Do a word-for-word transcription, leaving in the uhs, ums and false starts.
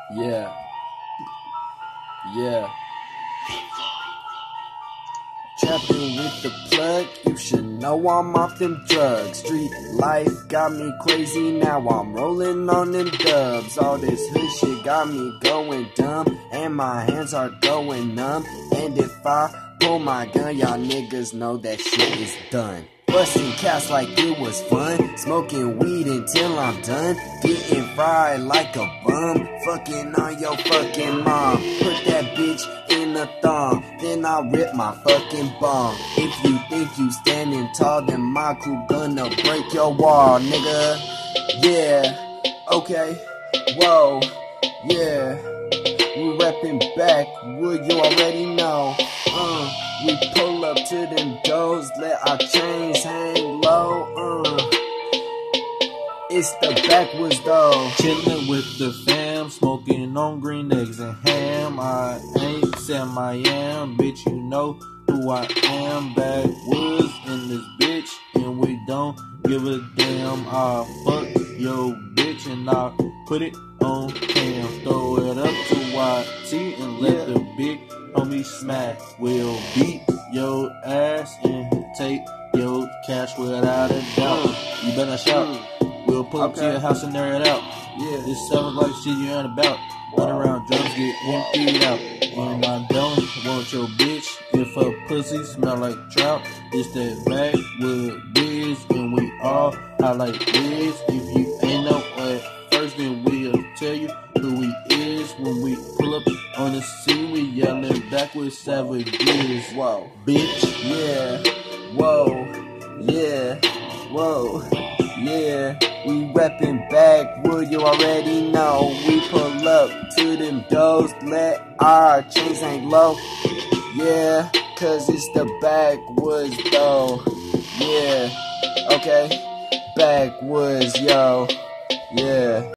Yeah. Yeah. Trapping with the plug, you should know I'm off them drugs. Street life got me crazy, now I'm rolling on them dubs. All this hood shit got me going dumb, and my hands are going numb. And if I pull my gun, y'all niggas know that shit is done. Busting cats like it was fun, smoking weed until I'm done, getting fried like a bum, fucking on your fucking mom. Put that bitch in a thong, then I rip my fucking bong. If you think you standing tall, then my crew gonna break your wall, nigga. Yeah, okay, whoa, yeah. We reppin' backwood, you already know. Uh, we pull up to them doors, let our chains hang low. Uh, it's the backwoods though. Chillin' with the fam, smoking on green eggs and ham. I ain't Sam I am, bitch, you know who I am. Backwoods in this bitch, and we don't give a damn. I fuck yo bitch and I put it on cam. Throw it up to Y T and let yeah. the big homie smack. We'll beat your ass and take your cash without a doubt. You better shout. We'll pull up okay. to your house and air it out. Yeah, this sounds like shit you ain't about. Run around, drugs get emptied out. When I don't want your bitch, if her pussy smell like trout, it's that backwood biz, and we all highlight biz. If you ain't know at first, then we'll tell you who we is. When we pull up on the scene, we yelling backwood savages. Whoa, bitch, yeah, whoa, yeah, whoa. Yeah, we reppin' backwood, you already know. We pull up to them doors, let our chains hang low. Yeah, cause it's the backwoods though. Yeah, okay, backwoods, yo. Yeah.